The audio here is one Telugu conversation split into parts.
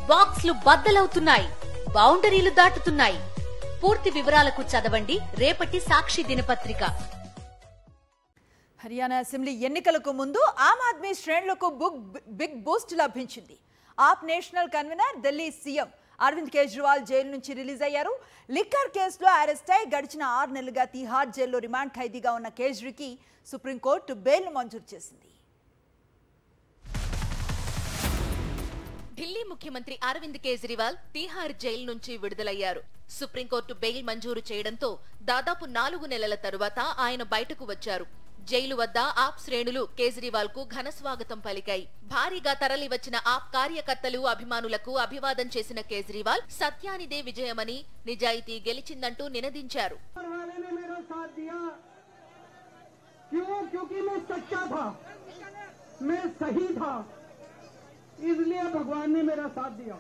బాక్స్లు బద్దలవుతున్నాయి, బౌండరీలు దాటుతున్నాయి. పూర్తి వివరాలకు చదవండి రేపటి సాక్షి దినపత్రిక. హర్యానా అసెంబ్లీ ఎన్నికలకు ముందు ఆమ్ ఆద్మీ శ్రేణులకు బిగ్ బూస్ట్ లభించింది. AAP national convener Delhi CM Arvind Kejriwal jail నుంచి రిలీజ్ అయ్యారు. లిక్కర్ కేసులో అరెస్ట్ అయి గడిచిన 6 నెలలుగా తిహార్ జైల్లో రిమాండ్ ఖైదీగా ఉన్న కేజ్రీకి సుప్రీంకోర్టు బెయిల్ మంజూరు చేసింది. ఢిల్లీ ముఖ్యమంత్రి అరవింద్ కేజ్రీవాల్ తిహార్ జైలు నుంచి విడుదలయ్యారు. సుప్రీంకోర్టు బెయిల్ మంజూరు చేయడంతో దాదాపు 4 నెలల తరువాత ఆయన బయటకు వచ్చారు. జైలు వద్ద ఆప్ శ్రేణులు కేజ్రీవాల్ కు ఘన స్వాగతం పలికాయి. భారీగా తరలి వచ్చిన ఆప్ కార్యకర్తలు, అభిమానులకు అభివాదం చేసిన కేజ్రీవాల్ సత్యానిదే విజయమని, నిజాయితీ గెలిచిందంటూ నినదించారు. इसलिए भगवान ने मेरा साथ दिया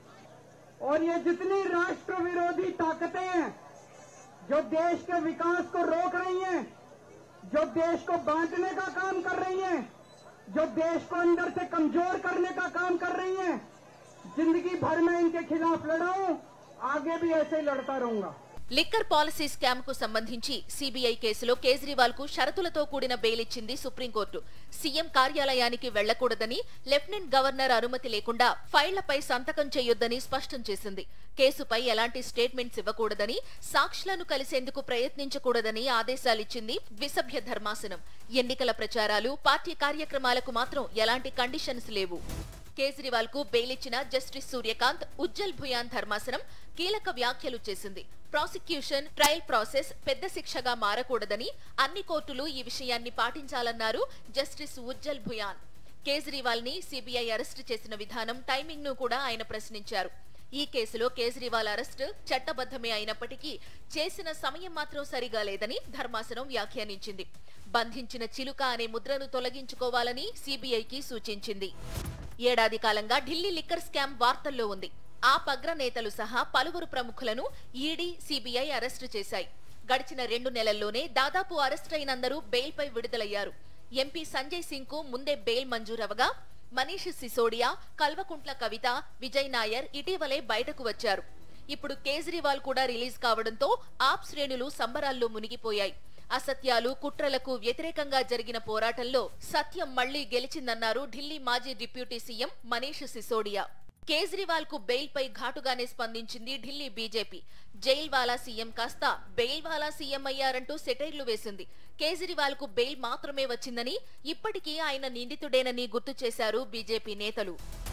और ये जितनी राष्ट्र विरोधी ताकतें हैं जो देश के विकास को रोक रही हैं, जो देश को बांटने का काम कर रही हैं, जो देश को अंदर से कमजोर करने का काम कर रही हैं, जिंदगी भर में इनके खिलाफ लड़ा हूं, आगे भी ऐसे ही लड़ता रहूंगा. లిక్కర్ పాలసీ స్కామ్ కు సంబంధించి సిబిఐ కేసులో కేజ్రీవాల్ కు షరతులతో కూడిన బెయిల్ ఇచ్చింది సుప్రీంకోర్టు. సీఎం కార్యాలయానికి వెళ్లకూడదని, లెఫ్టినెంట్ గవర్నర్ అనుమతి లేకుండా ఫైళ్లపై సంతకం చేయొద్దని స్పష్టం చేసింది. కేసుపై ఎలాంటి స్టేట్మెంట్స్ ఇవ్వకూడదని, సాక్షులను కలిసేందుకు ప్రయత్నించకూడదని ఆదేశాలిచ్చింది ద్విసభ్య ధర్మాసనం. ఎన్నికల ప్రచారాలు, పార్టీ కార్యక్రమాలకు మాత్రం ఎలాంటి కండిషన్స్ లేవు. కేజ్రీవాల్ కు బెయిల్ ఇచ్చిన జస్టిస్ సూర్యకాంత్, ఉజ్జల్ భుయాన్ ధర్మాసనం కీలక వ్యాఖ్యలు చేసింది. ప్రాసిక్యూషన్, ట్రయల్ ప్రాసెస్ పెద్ద శిక్షగా మారకూడదని, అన్ని కోర్టులు ఈ విషయాన్ని పాటించాలన్నారు జస్టిస్ ఉజ్జల్ భుయాన్. కేజ్రీవాల్ ని సిబిఐ అరెస్టు చేసిన విధానం, టైమింగ్ ను కూడా ఆయన ప్రశ్నించారు. ఈ కేసులో కేజ్రీవాల్ అరెస్టు చట్టబద్దమే అయినప్పటికీ చేసిన సమయం మాత్రం సరిగా లేదని ధర్మాసనం వ్యాఖ్యానించింది. బంధించిన చిలుక అనే ముద్రను తొలగించుకోవాలని సిబిఐకి సూచించింది. ఏడాది కాలంగా ఢిల్లీ లిక్కర్ స్కామ్ వార్తల్లో ఉంది. ఆప్ అగ్రనేతలు సహా పలువురు ప్రముఖులను ఈడీ, సిబిఐ అరెస్టు చేశాయి. గడిచిన 2 నెలల్లోనే దాదాపు అరెస్టైనందరూ బెయిల్పై విడుదలయ్యారు. ఎంపీ సంజయ్ సింగ్ కు ముందే బెయిల్ మంజూరవగా, మనీష్ సిసోడియా, కల్వకుంట్ల కవిత, విజయ్ నాయర్ ఇటీవలే బయటకు వచ్చారు. ఇప్పుడు కేజ్రీవాల్ కూడా రిలీజ్ కావడంతో ఆప్ శ్రేణులు సంబరాల్లో మునిగిపోయాయి. అసత్యాలు, కుట్రలకు వ్యతిరేకంగా జరిగిన పోరాటంలో సత్యం మళ్లీ గెలిచిందన్నారు ఢిల్లీ మాజీ డిప్యూటీ సీఎం మనీష్ సిసోడియా. కేజ్రీవాల్ కు బెయిల్ పై ఘాటుగానే స్పందించింది ఢిల్లీ బీజేపీ. జైల్ వాలా సీఎం కాస్త బెయిల్ వాలా సీఎం అయ్యారంటూ సెటైర్లు వేసింది. కేజ్రీవాల్ కు బెయిల్ మాత్రమే వచ్చిందని, ఇప్పటికీ ఆయన నిందితుడేనని గుర్తు చేశారు బీజేపీ నేతలు.